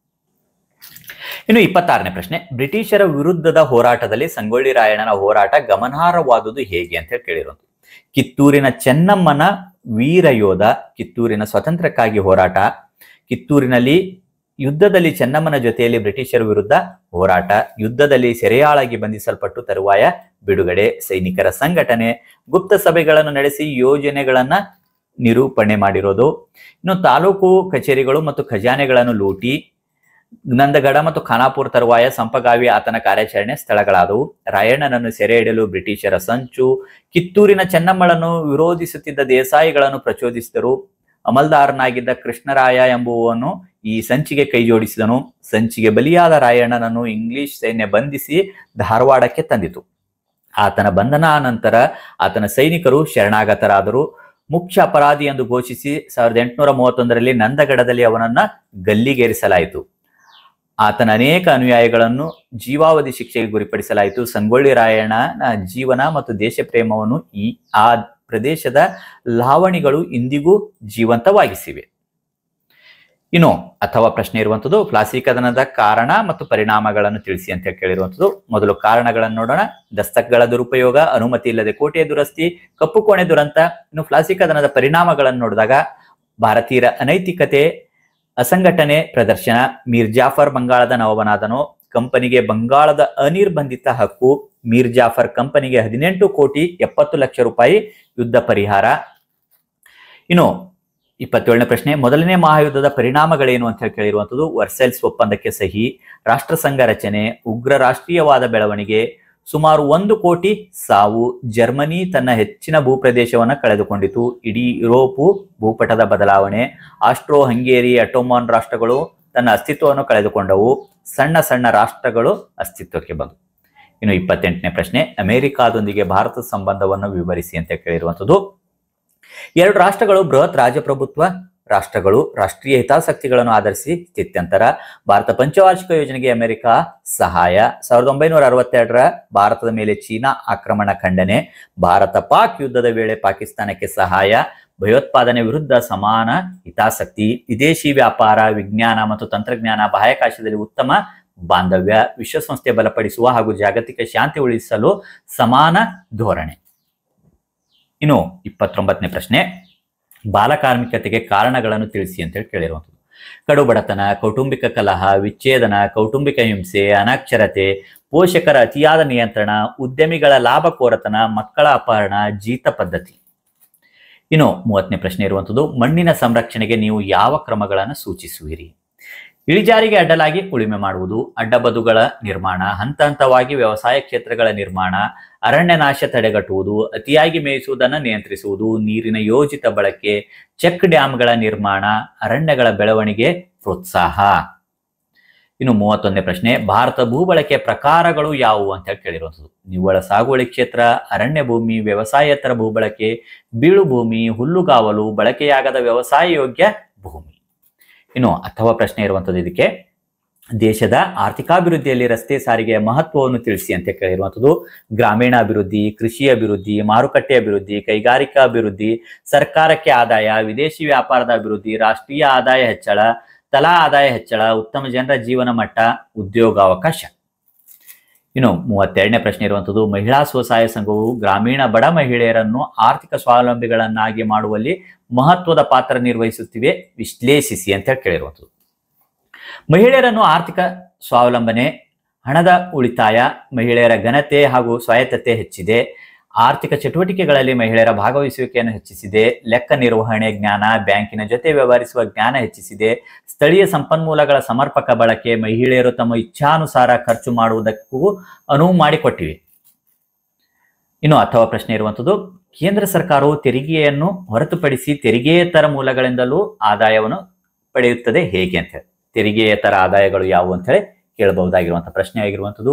ಇನ್ನು 26ನೇ ಪ್ರಶ್ನೆ, ಬ್ರಿಟಿಷರ ವಿರುದ್ಧದ ಹೋರಾಟದಲ್ಲಿ ಸಂಗೊಳ್ಳಿ ರಾಯಣ್ಣನ ಹೋರಾಟ ಗಮನಾರ್ಹವಾದುದು ಹೇಗೆ ಅಂತ ಕೇಳಿರೋದು. ಕಿತ್ತೂರಿನ ಚೆನ್ನಮ್ಮನ ವೀರಯೋಧ, ಕಿತ್ತೂರಿನ ಸ್ವಾತಂತ್ರ್ಯಕ್ಕಾಗಿ ಹೋರಾಟ, ಕಿತ್ತೂರಿನಲ್ಲಿ ಯುದ್ಧದಲ್ಲಿ ಚೆನ್ನಮ್ಮನ ಜೊತೆಯಲ್ಲಿ ಬ್ರಿಟಿಷರ ವಿರುದ್ಧ ಹೋರಾಟ, ಯುದ್ಧದಲ್ಲಿ ಸೆರೆಯಾಳಾಗಿ ಬಂಧಿಸಲ್ಪಟ್ಟು ತರುವಾಯ ಬಿಡುಗಡೆ, ಸೈನಿಕರ ಸಂಘಟನೆ, ಗುಪ್ತ ಸಭೆಗಳನ್ನು ನಡೆಸಿ ಯೋಜನೆಗಳನ್ನ ನಿರೂಪಣೆ ಮಾಡಿರೋದು. ಇನ್ನು ತಾಲೂಕು ಕಚೇರಿಗಳು ಮತ್ತು ಖಜಾನೆಗಳನ್ನು ಲೂಟಿ, ನಂದಗಡ ಮತ್ತು ಖಾನಾಪುರ ತರುವಾಯ ಸಂಪಗಾವಿ ಆತನ ಕಾರ್ಯಾಚರಣೆ ಸ್ಥಳಗಳಾದವು. ರಾಯಣ್ಣನನ್ನು ಸೆರೆ ಹಿಡಿಯಲು ಬ್ರಿಟಿಷರ ಸಂಚು, ಕಿತ್ತೂರಿನ ಚೆನ್ನಮ್ಮಳನ್ನು ವಿರೋಧಿಸುತ್ತಿದ್ದ ದೇಸಾಯಿಗಳನ್ನು ಪ್ರಚೋದಿಸಿದರು. ಅಮಲ್ದಾರನಾಗಿದ್ದ ಕೃಷ್ಣರಾಯ ಎಂಬುವನು ಈ ಸಂಚಿಗೆ ಕೈ ಜೋಡಿಸಿದನು. ಸಂಚಿಗೆ ಬಲಿಯಾದ ರಾಯಣ್ಣನನ್ನು ಇಂಗ್ಲಿಷ್ ಸೈನ್ಯ ಬಂಧಿಸಿ ಧಾರವಾಡಕ್ಕೆ ತಂದಿತು. ಆತನ ಬಂಧನ ನಂತರ ಆತನ ಸೈನಿಕರು ಶರಣಾಗತರಾದರು. ಮುಖ್ಯ ಅಪರಾಧಿ ಎಂದು ಘೋಷಿಸಿ 1831ರಲ್ಲಿ ನಂದಗಡದಲ್ಲಿ ಅವನನ್ನ ಗಲ್ಲಿಗೇರಿಸಲಾಯಿತು. ಆತನ ಅನೇಕ ಅನುಯಾಯಿಗಳನ್ನು ಜೀವಾವಧಿ ಶಿಕ್ಷೆಗೆ ಗುರಿಪಡಿಸಲಾಯಿತು. ಸಂಗೊಳ್ಳಿ ರಾಯಣ್ಣನ ಜೀವನ ಮತ್ತು ದೇಶ ಪ್ರೇಮವನ್ನು ಆ ಪ್ರದೇಶದ ಲಾವಣಿಗಳು ಇಂದಿಗೂ ಜೀವಂತವಾಗಿಸಿವೆ. ಇನ್ನು ಅಥವಾ ಪ್ರಶ್ನೆ ಇರುವಂತದ್ದು ಪ್ಲಾಸ್ಟಿಕದನದ ಕಾರಣ ಮತ್ತು ಪರಿಣಾಮಗಳನ್ನು ತಿಳಿಸಿ ಅಂತ ಕೇಳಿರುವಂತದ್ದು. ಮೊದಲು ಕಾರಣಗಳನ್ನು ನೋಡೋಣ. ದಸ್ತಕ್ಗಳ ದುರುಪಯೋಗ, ಅನುಮತಿ ಇಲ್ಲದೆ ಕೋಟೆಯ ದುರಸ್ತಿ, ಕಪ್ಪು ಕೋಣೆ ದುರಂತ. ಇನ್ನು ಪ್ಲಾಸ್ಟಿಕದನದ ಪರಿಣಾಮಗಳನ್ನು ನೋಡಿದಾಗ ಭಾರತೀಯರ ಅನೈತಿಕತೆ, ಅಸಂಘಟನೆ ಪ್ರದರ್ಶನ, ಮೀರ್ ಜಾಫರ್ ಬಂಗಾಳದ ನವಬನಾದನು, ಕಂಪನಿಗೆ ಬಂಗಾಳದ ಅನಿರ್ಬಂಧಿತ ಹಕ್ಕು, ಮೀರ್ ಜಾಫರ್ ಕಂಪನಿಗೆ 18 ಕೋಟಿ 70 ಲಕ್ಷ ರೂಪಾಯಿ ಯುದ್ಧ ಪರಿಹಾರ. ಇನ್ನು 27ನೇ ಪ್ರಶ್ನೆ, ಮೊದಲನೇ ಮಹಾಯುದ್ಧದ ಪರಿಣಾಮಗಳೇನು ಅಂತ ಹೇಳಿ ಕೇಳಿರುವಂಥದ್ದು. ವರ್ಸೈಲ್ಸ್ ಒಪ್ಪಂದಕ್ಕೆ ಸಹಿ, ರಾಷ್ಟ್ರಸಂಘ ರಚನೆ, ಉಗ್ರ ರಾಷ್ಟ್ರೀಯವಾದ ಬೆಳವಣಿಗೆ, ಸುಮಾರು 1 ಕೋಟಿ ಸಾವು, ಜರ್ಮನಿ ತನ್ನ ಹೆಚ್ಚಿನ ಭೂಪ್ರದೇಶವನ್ನು ಕಳೆದುಕೊಂಡಿತು, ಇಡೀ ಯುರೋಪು ಭೂಪಟದ ಬದಲಾವಣೆ, ಆಸ್ಟ್ರೋ ಹಂಗೇರಿ ಅಟೋಮಾನ್ ರಾಷ್ಟ್ರಗಳು ತನ್ನ ಅಸ್ತಿತ್ವವನ್ನು ಕಳೆದುಕೊಂಡವು, ಸಣ್ಣ ಸಣ್ಣ ರಾಷ್ಟ್ರಗಳು ಅಸ್ತಿತ್ವಕ್ಕೆ ಬಂದವು. ಇನ್ನು 28ನೇ ಪ್ರಶ್ನೆ, ಅಮೆರಿಕಾದೊಂದಿಗೆ ಭಾರತದ ಸಂಬಂಧವನ್ನು ವಿವರಿಸಿ ಅಂತ ಕೇಳಿರುವಂಥದ್ದು. 2 ರಾಷ್ಟ್ರಗಳು ಬೃಹತ್ ರಾಜಪ್ರಭುತ್ವ ರಾಷ್ಟ್ರಗಳು, ರಾಷ್ಟ್ರೀಯ ಹಿತಾಸಕ್ತಿಗಳನ್ನು ಆಧರಿಸಿ ಸ್ಥಿತ್ಯಂತರ, ಭಾರತ ಪಂಚವಾರ್ಷಿಕ ಯೋಜನೆಗೆ ಅಮೆರಿಕ ಸಹಾಯ, 1962ರ ಭಾರತದ ಮೇಲೆ ಚೀನಾ ಆಕ್ರಮಣ ಖಂಡನೆ, ಭಾರತ ಪಾಕ್ ಯುದ್ಧದ ವೇಳೆ ಪಾಕಿಸ್ತಾನಕ್ಕೆ ಸಹಾಯ, ಭಯೋತ್ಪಾದನೆ ವಿರುದ್ಧ ಸಮಾನ ಹಿತಾಸಕ್ತಿ, ವಿದೇಶಿ ವ್ಯಾಪಾರ, ವಿಜ್ಞಾನ ಮತ್ತು ತಂತ್ರಜ್ಞಾನ, ಬಾಹ್ಯಾಕಾಶದಲ್ಲಿ ಉತ್ತಮ ಬಾಂಧವ್ಯ, ವಿಶ್ವಸಂಸ್ಥೆ ಬಲಪಡಿಸುವ ಹಾಗೂ ಜಾಗತಿಕ ಶಾಂತಿ ಉಳಿಸಲು ಸಮಾನ ಧೋರಣೆ. ಇನ್ನು 29ನೇ ಪ್ರಶ್ನೆ, ಬಾಲಕಾರ್ಮಿಕತೆಗೆ ಕಾರಣಗಳನ್ನು ತಿಳಿಸಿ ಅಂತ ಹೇಳಿ ಕೇಳಿರುವಂಥದ್ದು. ಕಡು ಬಡತನ, ಕೌಟುಂಬಿಕ ಕಲಹ, ವಿಚ್ಛೇದನ, ಕೌಟುಂಬಿಕ ಹಿಂಸೆ, ಅನಕ್ಷರತೆ, ಪೋಷಕರ ಅತಿಯಾದ ನಿಯಂತ್ರಣ, ಉದ್ಯಮಿಗಳ ಲಾಭಕೋರತನ, ಮಕ್ಕಳ ಅಪಹರಣ, ಜೀತ ಪದ್ಧತಿ. ಇನ್ನು 30ನೇ ಪ್ರಶ್ನೆ ಇರುವಂಥದ್ದು, ಮಣ್ಣಿನ ಸಂರಕ್ಷಣೆಗೆ ನೀವು ಯಾವ ಕ್ರಮಗಳನ್ನು ಸೂಚಿಸುವಿರಿ? ಇಳಿಜಾರಿಗೆ ಅಡ್ಡಲಾಗಿ ಉಳುಮೆ ಮಾಡುವುದು, ಅಡ್ಡಬದುಗಳ ನಿರ್ಮಾಣ, ಹಂತ ಹಂತವಾಗಿ ವ್ಯವಸಾಯ ಕ್ಷೇತ್ರಗಳ ನಿರ್ಮಾಣ, ಅರಣ್ಯ ನಾಶ ತಡೆಗಟ್ಟುವುದು, ಅತಿಯಾಗಿ ಮೇಯಿಸುವುದನ್ನು ನಿಯಂತ್ರಿಸುವುದು, ನೀರಿನ ಯೋಜಿತ ಬಳಕೆ, ಚೆಕ್ ಡ್ಯಾಂಗಳ ನಿರ್ಮಾಣ, ಅರಣ್ಯಗಳ ಬೆಳವಣಿಗೆ ಪ್ರೋತ್ಸಾಹ. ಇನ್ನು 31ನೇ ಪ್ರಶ್ನೆ, ಭಾರತ ಭೂಬಳಕೆ ಪ್ರಕಾರಗಳು ಯಾವುವು ಅಂತ ಹೇಳಿ ಕೇಳಿರುವಂಥದ್ದು. ನಿವ್ವಳ ಸಾಗುವಳಿ ಕ್ಷೇತ್ರ, ಅರಣ್ಯ ಭೂಮಿ, ವ್ಯವಸಾಯೇತರ ಭೂಬಳಕೆ, ಬೀಳು ಭೂಮಿ, ಹುಲ್ಲುಗಾವಲು, ಬಳಕೆಯಾಗದ ವ್ಯವಸಾಯ ಯೋಗ್ಯ ಭೂಮಿ. ಇನ್ನು ಅಥವಾ ಪ್ರಶ್ನೆ ಇರುವಂಥದ್ದು ಇದಕ್ಕೆ, ದೇಶದ ಆರ್ಥಿಕಾಭಿವೃದ್ಧಿಯಲ್ಲಿ ರಸ್ತೆ ಸಾರಿಗೆಯ ಮಹತ್ವವನ್ನು ತಿಳಿಸಿ ಅಂತ ಕೇಳಿರುವಂಥದ್ದು. ಗ್ರಾಮೀಣ ಅಭಿವೃದ್ಧಿ, ಕೃಷಿ ಅಭಿವೃದ್ಧಿ, ಮಾರುಕಟ್ಟೆ ಅಭಿವೃದ್ಧಿ, ಕೈಗಾರಿಕಾ ಅಭಿವೃದ್ಧಿ, ಸರ್ಕಾರಕ್ಕೆ ಆದಾಯ, ವಿದೇಶಿ ವ್ಯಾಪಾರದ ಅಭಿವೃದ್ಧಿ, ರಾಷ್ಟ್ರೀಯ ಆದಾಯ ಹೆಚ್ಚಳ, ತಲಾ ಆದಾಯ ಹೆಚ್ಚಳ, ಉತ್ತಮ ಜನರ ಜೀವನ ಮಟ್ಟ, ಉದ್ಯೋಗಾವಕಾಶ. ಇನ್ನು 32ನೇ ಪ್ರಶ್ನೆ ಇರುವಂಥದ್ದು, ಮಹಿಳಾ ಸ್ವಸಹಾಯ ಸಂಘವು ಗ್ರಾಮೀಣ ಬಡ ಮಹಿಳೆಯರನ್ನು ಆರ್ಥಿಕ ಸ್ವಾವಲಂಬಿಗಳನ್ನಾಗಿ ಮಾಡುವಲ್ಲಿ ಮಹತ್ವದ ಪಾತ್ರ ನಿರ್ವಹಿಸುತ್ತಿವೆ, ವಿಶ್ಲೇಷಿಸಿ ಅಂತ ಹೇಳಿ ಕೇಳಿರುವಂಥದ್ದು. ಮಹಿಳೆಯರನ್ನು ಆರ್ಥಿಕ ಸ್ವಾವಲಂಬನೆ, ಹಣದ ಉಳಿತಾಯ, ಮಹಿಳೆಯರ ಘನತೆ ಹಾಗೂ ಸ್ವಾಯತ್ತತೆ ಹೆಚ್ಚಿದೆ, ಆರ್ಥಿಕ ಚಟುವಟಿಕೆಗಳಲ್ಲಿ ಮಹಿಳೆಯರ ಭಾಗವಹಿಸುವಿಕೆಯನ್ನು ಹೆಚ್ಚಿಸಿದೆ, ಲೆಕ್ಕ ನಿರ್ವಹಣೆ ಜ್ಞಾನ, ಬ್ಯಾಂಕಿನ ಜೊತೆ ವ್ಯವಹರಿಸುವ ಜ್ಞಾನ ಹೆಚ್ಚಿಸಿದೆ, ಸ್ಥಳೀಯ ಸಂಪನ್ಮೂಲಗಳ ಸಮರ್ಪಕ ಬಳಕೆ, ಮಹಿಳೆಯರು ತಮ್ಮ ಇಚ್ಛಾನುಸಾರ ಖರ್ಚು ಮಾಡುವುದಕ್ಕೂ ಅನುವು ಮಾಡಿಕೊಟ್ಟಿವೆ. ಇನ್ನು ಅಥವಾ ಪ್ರಶ್ನೆ ಇರುವಂಥದ್ದು, ಕೇಂದ್ರ ಸರ್ಕಾರವು ತೆರಿಗೆಯನ್ನು ಹೊರತುಪಡಿಸಿ ತೆರಿಗೆಯೇತರ ಮೂಲಗಳಿಂದಲೂ ಆದಾಯವನ್ನು ಪಡೆಯುತ್ತದೆ ಹೇಗೆ ಅಂತ ಹೇಳಿ. ತೆರಿಗೆಯೇತರ ಆದಾಯಗಳು ಯಾವುವು ಅಂತ ಹೇಳಿ ಕೇಳಬಹುದಾಗಿರುವಂತಹ ಪ್ರಶ್ನೆ ಆಗಿರುವಂಥದ್ದು.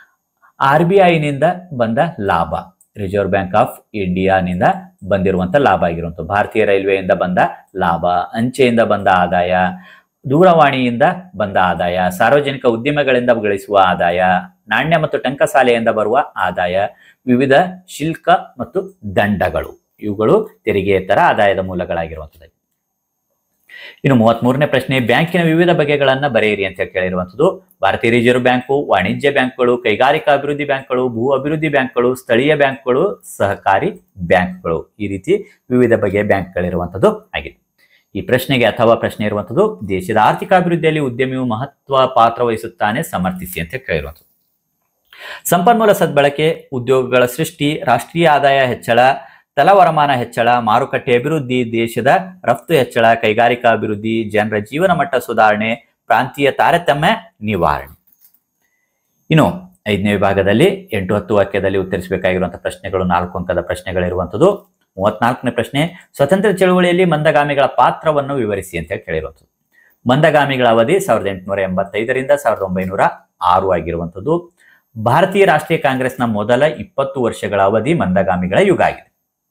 RBIನಿಂದ ಬಂದ ಲಾಭ, ರಿಸರ್ವ್ ಬ್ಯಾಂಕ್ ಆಫ್ ಇಂಡಿಯಾನಿಂದ ಬಂದಿರುವಂತ ಲಾಭ ಆಗಿರುವಂಥದ್ದು, ಭಾರತೀಯ ರೈಲ್ವೆಯಿಂದ ಬಂದ ಲಾಭ, ಅಂಚೆಯಿಂದ ಬಂದ ಆದಾಯ, ದೂರವಾಣಿಯಿಂದ ಬಂದ ಆದಾಯ, ಸಾರ್ವಜನಿಕ ಉದ್ಯಮಗಳಿಂದ ಗಳಿಸುವ ಆದಾಯ, ನಾಣ್ಯ ಮತ್ತು ಟಂಕಸಾಲೆಯಿಂದ ಬರುವ ಆದಾಯ, ವಿವಿಧ ಶುಲ್ಕ ಮತ್ತು ದಂಡಗಳು, ಇವುಗಳು ತೆರಿಗೆಯೇತರ ಆದಾಯದ ಮೂಲಗಳಾಗಿರುವಂಥದ್ದು. ಇನ್ನು 33ನೇ ಪ್ರಶ್ನೆ, ಬ್ಯಾಂಕಿನ ವಿವಿಧ ಬಗೆಗಳನ್ನ ಬರೆಯಿರಿ ಅಂತ ಕೇಳಿರುವಂಥದ್ದು. ಭಾರತೀಯ ರಿಸರ್ವ್ ಬ್ಯಾಂಕು, ವಾಣಿಜ್ಯ ಬ್ಯಾಂಕ್ಗಳು, ಕೈಗಾರಿಕಾ ಅಭಿವೃದ್ಧಿ ಬ್ಯಾಂಕ್ಗಳು, ಭೂ ಅಭಿವೃದ್ಧಿ ಬ್ಯಾಂಕ್ಗಳು, ಸ್ಥಳೀಯ ಬ್ಯಾಂಕ್ಗಳು, ಸಹಕಾರಿ ಬ್ಯಾಂಕ್ಗಳು, ಈ ರೀತಿ ವಿವಿಧ ಬಗೆಯ ಬ್ಯಾಂಕ್ಗಳಿರುವಂಥದ್ದು ಆಗಿದೆ. ಈ ಪ್ರಶ್ನೆಗೆ ಅಥವಾ ಪ್ರಶ್ನೆ ಇರುವಂಥದ್ದು, ದೇಶದ ಆರ್ಥಿಕ ಅಭಿವೃದ್ಧಿಯಲ್ಲಿ ಉದ್ಯಮಿಯು ಮಹತ್ವ ಪಾತ್ರ ವಹಿಸುತ್ತಾನೆ, ಸಮರ್ಥಿಸಿ ಅಂತ ಕೇಳಿರುವಂಥದ್ದು. ಸಂಪನ್ಮೂಲ ಸದ್ಬಳಕೆ, ಉದ್ಯೋಗಗಳ ಸೃಷ್ಟಿ, ರಾಷ್ಟ್ರೀಯ ಆದಾಯ ಹೆಚ್ಚಳ, ತಲವರಮಾನ ಹೆಚ್ಚಳ, ಮಾರುಕಟ್ಟೆ ಅಭಿವೃದ್ಧಿ, ದೇಶದ ರಫ್ತು ಹೆಚ್ಚಳ, ಕೈಗಾರಿಕಾ ಅಭಿವೃದ್ಧಿ, ಜನರ ಜೀವನ ಮಟ್ಟ ಸುಧಾರಣೆ, ಪ್ರಾಂತೀಯ ತಾರತಮ್ಯ ನಿವಾರಣೆ. ಇನ್ನು 5ನೇ ವಿಭಾಗದಲ್ಲಿ 8-10 ವಾಕ್ಯದಲ್ಲಿ ಉತ್ತರಿಸಬೇಕಾಗಿರುವಂತಹ ಪ್ರಶ್ನೆಗಳು 4 ಅಂಕದ ಪ್ರಶ್ನೆಗಳಿರುವಂಥದ್ದು. 34ನೇ ಪ್ರಶ್ನೆ, ಸ್ವತಂತ್ರ ಚಳುವಳಿಯಲ್ಲಿ ಮಂದಗಾಮಿಗಳ ಪಾತ್ರವನ್ನು ವಿವರಿಸಿ ಅಂತ ಕೇಳಿರುವಂಥದ್ದು. ಮಂದಗಾಮಿಗಳ ಅವಧಿ 1885ರಿಂದ 1906 ಆಗಿರುವಂಥದ್ದು. ಭಾರತೀಯ ರಾಷ್ಟ್ರೀಯ ಕಾಂಗ್ರೆಸ್ನ ಮೊದಲ 20 ವರ್ಷಗಳ ಅವಧಿ ಮಂದಗಾಮಿಗಳ ಯುಗ ಆಗಿದೆ.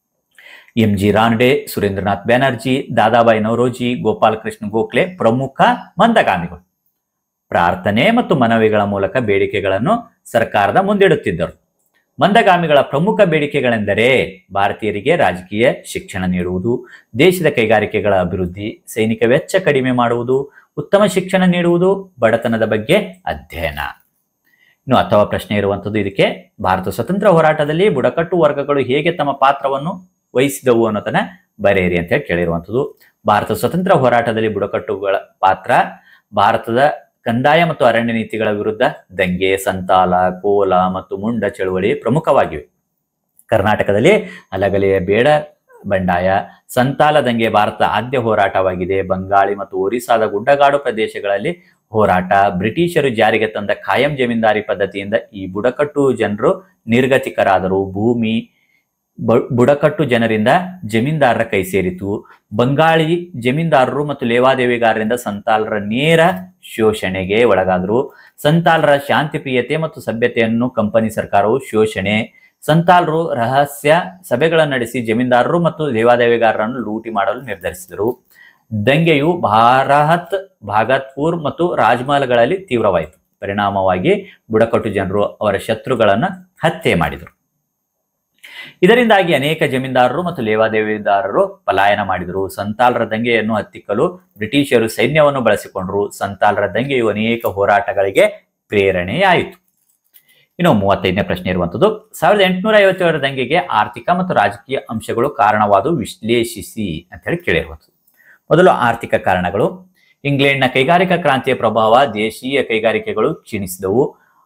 MG ರಾನಡೆ, ಸುರೇಂದ್ರನಾಥ್ ಬ್ಯಾನರ್ಜಿ, ದಾದಾಬಾಯಿ ನವರೋಜಿ, ಗೋಪಾಲಕೃಷ್ಣ ಗೋಖಲೆ ಪ್ರಮುಖ ಮಂದಗಾಮಿಗಳು. ಪ್ರಾರ್ಥನೆ ಮತ್ತು ಮನವಿಗಳ ಮೂಲಕ ಬೇಡಿಕೆಗಳನ್ನು ಸರ್ಕಾರದ ಮುಂದಿಡುತ್ತಿದ್ದರು. ಮಂದಗಾಮಿಗಳ ಪ್ರಮುಖ ಬೇಡಿಕೆಗಳೆಂದರೆ ಭಾರತೀಯರಿಗೆ ರಾಜಕೀಯ ಶಿಕ್ಷಣ ನೀಡುವುದು, ದೇಶದ ಕೈಗಾರಿಕೆಗಳ ಅಭಿವೃದ್ಧಿ, ಸೈನಿಕ ವೆಚ್ಚ ಕಡಿಮೆ ಮಾಡುವುದು, ಉತ್ತಮ ಶಿಕ್ಷಣ ನೀಡುವುದು, ಬಡತನದ ಬಗ್ಗೆ ಅಧ್ಯಯನ. ಇನ್ನು ಅಥವಾ ಪ್ರಶ್ನೆ ಇರುವಂಥದ್ದು ಇದಕ್ಕೆ, ಭಾರತ ಸ್ವತಂತ್ರ ಹೋರಾಟದಲ್ಲಿ ಬುಡಕಟ್ಟು ವರ್ಗಗಳು ಹೇಗೆ ತಮ್ಮ ಪಾತ್ರವನ್ನು ವಹಿಸಿದವು ಅನ್ನೋದನ್ನ ಬರೆಯಿರಿ ಅಂತ ಹೇಳಿ ಕೇಳಿರುವಂಥದ್ದು. ಭಾರತ ಸ್ವತಂತ್ರ ಹೋರಾಟದಲ್ಲಿ ಬುಡಕಟ್ಟುಗಳ ಪಾತ್ರ ಭಾರತದ ಕಂದಾಯ ಮತ್ತು ಅರಣ್ಯ ನೀತಿಗಳ ವಿರುದ್ಧ ದಂಗೆ, ಸಂತಾಲ, ಕೋಲ ಮತ್ತು ಮುಂಡ ಚಳುವಳಿ ಪ್ರಮುಖವಾಗಿವೆ. ಕರ್ನಾಟಕದಲ್ಲಿ ಅಲಗಲಿಯ ಬೇಡ ಬಂಡಾಯ, ಸಂತಾಲ ದಂಗೆ ಭಾರತದ ಆದ್ಯ ಹೋರಾಟವಾಗಿದೆ. ಬಂಗಾಳಿ ಮತ್ತು ಒರಿಸ್ಸಾದ ಗುಡ್ಡಗಾಡು ಪ್ರದೇಶಗಳಲ್ಲಿ ಹೋರಾಟ, ಬ್ರಿಟಿಷರು ಜಾರಿಗೆ ತಂದ ಖಾಯಂ ಜಮೀನ್ದಾರಿ ಪದ್ಧತಿಯಿಂದ ಈ ಬುಡಕಟ್ಟು ಜನರು ನಿರ್ಗತಿಕರಾದರು. ಭೂಮಿ ಬುಡಕಟ್ಟು ಜನರಿಂದ ಜಮೀನ್ದಾರರ ಕೈ ಸೇರಿತು. ಬಂಗಾಳಿ ಜಮೀನ್ದಾರರು ಮತ್ತು ಲೇವಾದೇವಿಗಾರರಿಂದ ಸಂತಾಲರ ನೇರ ಶೋಷಣೆಗೆ ಒಳಗಾದರು. ಸಂತಾಲರ ಶಾಂತಿಪ್ರಿಯತೆ ಮತ್ತು ಸಭ್ಯತೆಯನ್ನು ಕಂಪನಿ ಸರ್ಕಾರವು ಶೋಷಣೆ. ಸಂತಾಲರು ರಹಸ್ಯ ಸಭೆಗಳನ್ನು ನಡೆಸಿ ಜಮೀನ್ದಾರರು ಮತ್ತು ಲೇವಾದೇವಿಗಾರರನ್ನು ಲೂಟಿ ಮಾಡಲು ನಿರ್ಧರಿಸಿದರು. ದಂಗೆಯು ಭಾರತ್, ಭಾಗತ್ಪುರ್ ಮತ್ತು ರಾಜ್ಮಹಲ್ಗಳಲ್ಲಿ ತೀವ್ರವಾಯಿತು. ಪರಿಣಾಮವಾಗಿ ಬುಡಕಟ್ಟು ಜನರು ಅವರ ಶತ್ರುಗಳನ್ನು ಹತ್ಯೆ ಮಾಡಿದರು. ಇದರಿಂದಾಗಿ ಅನೇಕ ಜಮೀನ್ದಾರರು ಮತ್ತು ಲೇವಾದೇವಿದಾರರು ಪಲಾಯನ ಮಾಡಿದರು. ಸಂತಾಲರ ದಂಗೆಯನ್ನು ಹತ್ತಿಕ್ಕಲು ಬ್ರಿಟಿಷರು ಸೈನ್ಯವನ್ನು ಬಳಸಿಕೊಂಡರು. ಸಂತಾಲರ ದಂಗೆಯು ಅನೇಕ ಹೋರಾಟಗಳಿಗೆ ಪ್ರೇರಣೆಯಾಯಿತು. ಇನ್ನು 35ನೇ ಪ್ರಶ್ನೆ ಇರುವಂಥದ್ದು, 1857ರ ದಂಗೆಗೆ ಆರ್ಥಿಕ ಮತ್ತು ರಾಜಕೀಯ ಅಂಶಗಳು ಕಾರಣವಾದವು, ವಿಶ್ಲೇಷಿಸಿ ಅಂತ ಹೇಳಿ ಕೇಳಿರುವಂಥದ್ದು. ಮೊದಲು ಆರ್ಥಿಕ ಕಾರಣಗಳು. ಇಂಗ್ಲೆಂಡ್ನ ಕೈಗಾರಿಕಾ ಕ್ರಾಂತಿಯ ಪ್ರಭಾವ, ದೇಶೀಯ ಕೈಗಾರಿಕೆಗಳು ಕ್ಷೀಣಿಸಿದವು.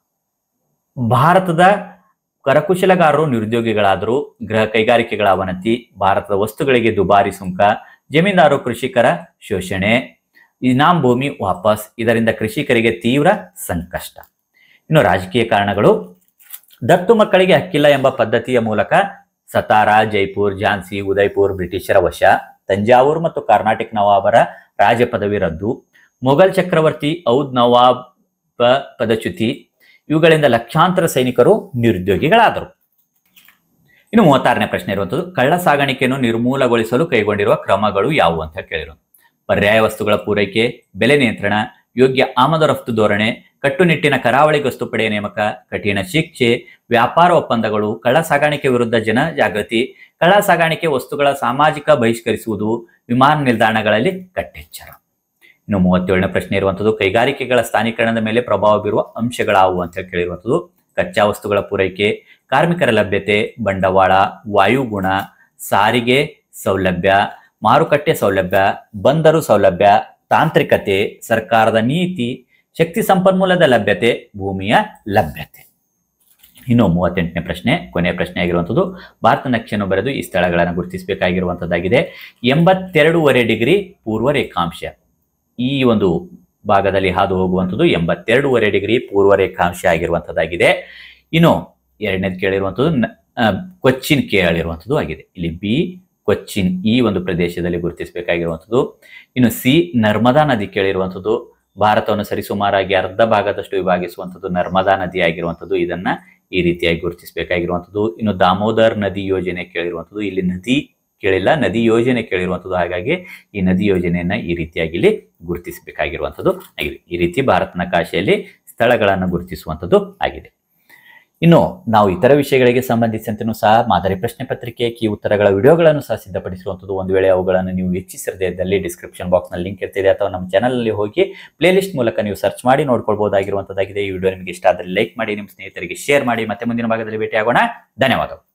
ಭಾರತದ ಕರಕುಶಲಗಾರರು ನಿರುದ್ಯೋಗಿಗಳಾದರು. ಗೃಹ ಕೈಗಾರಿಕೆಗಳ ಅವನತಿ, ಭಾರತದ ವಸ್ತುಗಳಿಗೆ ದುಬಾರಿ ಸುಂಕ, ಜಮೀನ್ದಾರು ಕೃಷಿಕರ ಶೋಷಣೆ, ಇನಾಮ್ ಭೂಮಿ ವಾಪಸ್, ಇದರಿಂದ ಕೃಷಿಕರಿಗೆ ತೀವ್ರ ಸಂಕಷ್ಟ. ಇನ್ನು ರಾಜಕೀಯ ಕಾರಣಗಳು, ದತ್ತು ಮಕ್ಕಳಿಗೆ ಹಕ್ಕಿಲ್ಲ ಎಂಬ ಪದ್ಧತಿಯ ಮೂಲಕ ಸತಾರಾ, ಜೈಪುರ್, ಝಾನ್ಸಿ, ಉದಯ್ಪುರ್ ಬ್ರಿಟಿಷರ ವಶ. ತಂಜಾವೂರು ಮತ್ತು ಕರ್ನಾಟಕ ನವಾಬರ ರಾಜ ಪದವಿ ರದ್ದು. ಮೊಘಲ್ ಚಕ್ರವರ್ತಿ ಔದ್ ನವಾಬ್ ಪದಚ್ಯುತಿ, ಇವುಗಳಿಂದ ಲಕ್ಷಾಂತರ ಸೈನಿಕರು ನಿರುದ್ಯೋಗಿಗಳಾದರು. ಇನ್ನು 36ನೇ ಪ್ರಶ್ನೆ ಇರುವಂಥದ್ದು, ಕಳ್ಳ ಸಾಗಾಣಿಕೆಯನ್ನು ನಿರ್ಮೂಲಗೊಳಿಸಲು ಕೈಗೊಂಡಿರುವ ಕ್ರಮಗಳು ಯಾವುವು ಅಂತ ಕೇಳಿರು. ಪರ್ಯಾಯ ವಸ್ತುಗಳ ಪೂರೈಕೆ, ಬೆಲೆ ನಿಯಂತ್ರಣ, ಯೋಗ್ಯ ಆಮದು ರಫ್ತು ಧೋರಣೆ, ಕಟ್ಟುನಿಟ್ಟಿನ ಕರಾವಳಿ ಗಸ್ತು ಪಡೆಯ ನೇಮಕ, ಕಠಿಣ ಶಿಕ್ಷೆ, ವ್ಯಾಪಾರ ಒಪ್ಪಂದಗಳು, ಕಳ್ಳ ಸಾಗಾಣಿಕೆ ವಿರುದ್ಧ ಜನ ಜಾಗೃತಿ, ಕಳ್ಳ ಸಾಗಾಣಿಕೆ ವಸ್ತುಗಳ ಸಾಮಾಜಿಕ ಬಹಿಷ್ಕರಿಸುವುದು, ವಿಮಾನ ನಿಲ್ದಾಣಗಳಲ್ಲಿ ಕಟ್ಟೆಚ್ಚರ. ಇನ್ನು 37ನೇ ಪ್ರಶ್ನೆ ಇರುವಂಥದ್ದು, ಕೈಗಾರಿಕೆಗಳ ಸ್ಥಾನೀಕರಣದ ಮೇಲೆ ಪ್ರಭಾವ ಬೀರುವ ಅಂಶಗಳಾವು ಅಂತ ಕೇಳಿರುವಂಥದ್ದು. ಕಚ್ಚಾ ವಸ್ತುಗಳ ಪೂರೈಕೆ, ಕಾರ್ಮಿಕರ ಲಭ್ಯತೆ, ಬಂಡವಾಳ, ವಾಯುಗುಣ, ಸಾರಿಗೆ ಸೌಲಭ್ಯ, ಮಾರುಕಟ್ಟೆ ಸೌಲಭ್ಯ, ಬಂದರು ಸೌಲಭ್ಯ, ತಾಂತ್ರಿಕತೆ, ಸರ್ಕಾರದ ನೀತಿ, ಶಕ್ತಿ ಸಂಪನ್ಮೂಲದ ಲಭ್ಯತೆ, ಭೂಮಿಯ ಲಭ್ಯತೆ. ಇನ್ನು 38ನೇ ಪ್ರಶ್ನೆ, ಕೊನೆಯ ಪ್ರಶ್ನೆ ಆಗಿರುವಂಥದ್ದು, ಭಾರತ ನಕ್ಷೆಯನ್ನು ಬರೆದು ಈ ಸ್ಥಳಗಳನ್ನು ಗುರುತಿಸಬೇಕಾಗಿರುವಂಥದ್ದಾಗಿದೆ. 82.5 ಡಿಗ್ರಿ ಪೂರ್ವ ರೇಖಾಂಶ ಈ ಒಂದು ಭಾಗದಲ್ಲಿ ಹಾದು ಹೋಗುವಂಥದ್ದು 82.5 ಡಿಗ್ರಿ ಪೂರ್ವ ರೇಖಾಂಶ ಆಗಿರುವಂಥದ್ದಾಗಿದೆ. ಇನ್ನು ಎರಡನೇದು ಕೇಳಿರುವಂಥದ್ದು ಕೊಚ್ಚಿನ್ ಕೇಳಿರುವಂಥದ್ದು ಆಗಿದೆ. ಇಲ್ಲಿ ಬಿ ಕೊಚ್ಚಿನ್ ಈ ಒಂದು ಪ್ರದೇಶದಲ್ಲಿ ಗುರುತಿಸಬೇಕಾಗಿರುವಂಥದ್ದು. ಇನ್ನು ಸಿ ನರ್ಮದಾ ನದಿ ಕೇಳಿರುವಂಥದ್ದು. ಭಾರತವನ್ನು ಸರಿಸುಮಾರಾಗಿ ಅರ್ಧ ಭಾಗದಷ್ಟು ವಿಭಾಗಿಸುವಂಥದ್ದು ನರ್ಮದಾ ನದಿ ಆಗಿರುವಂಥದ್ದು. ಇದನ್ನ ಈ ರೀತಿಯಾಗಿ ಗುರುತಿಸಬೇಕಾಗಿರುವಂಥದ್ದು. ಇನ್ನು ದಾಮೋದರ್ ನದಿ ಯೋಜನೆ ಕೇಳಿರುವಂಥದ್ದು. ಇಲ್ಲಿ ನದಿ ಕೇಳಿಲ್ಲ, ನದಿ ಯೋಜನೆ ಕೇಳಿರುವಂಥದ್ದು. ಹಾಗಾಗಿ ಈ ನದಿ ಯೋಜನೆಯನ್ನ ಈ ರೀತಿಯಾಗಿ ಇಲ್ಲಿ ಗುರುತಿಸಬೇಕಾಗಿರುವಂಥದ್ದು ಆಗಿದೆ. ಈ ರೀತಿ ಭಾರತ ನಕಾಶೆಯಲ್ಲಿ ಸ್ಥಳಗಳನ್ನು ಗುರುತಿಸುವಂಥದ್ದು ಆಗಿದೆ. ಇನ್ನು ನಾವು ಇತರ ವಿಷಯಗಳಿಗೆ ಸಂಬಂಧಿಸಿದಂತೆಯೂ ಸಹ ಮಾದರಿ ಪ್ರಶ್ನೆ ಪತ್ರಿಕೆ ಕೀ ಉತ್ತರಗಳ ವಿಡಿಯೋಗಳನ್ನು ಸಹ ಸಿದ್ಧಪಡಿಸಿರುವಂಥದ್ದು. ಒಂದು ವೇಳೆ ಅವುಗಳನ್ನು ನೀವು ಹೆಚ್ಚಿಸದೇ ಇದ್ದಲ್ಲಿ ಡಿಸ್ಕ್ರಿಪ್ಷನ್ ಬಾಕ್ಸ್ ನಲ್ಲಿ ಲಿಂಕ್ ಇರ್ತಿದೆ, ಅಥವಾ ನಮ್ಮ ಚಾನಲ್ ಅಲ್ಲಿ ಹೋಗಿ ಪ್ಲೇ ಲಿಸ್ಟ್ ಮೂಲಕ ನೀವು ಸರ್ಚ್ ಮಾಡಿ ನೋಡ್ಕೊಳ್ಬಹುದಾಗಿರುವಂಥದ್ದಾಗಿದೆ. ಈ ವಿಡಿಯೋ ನಿಮಗೆ ಇಷ್ಟ ಆದರೆ ಲೈಕ್ ಮಾಡಿ, ನಿಮ್ಮ ಸ್ನೇಹಿತರಿಗೆ ಶೇರ್ ಮಾಡಿ. ಮತ್ತೆ ಮುಂದಿನ ಭಾಗದಲ್ಲಿ ಭೇಟಿಯಾಗೋಣ. ಧನ್ಯವಾದಗಳು.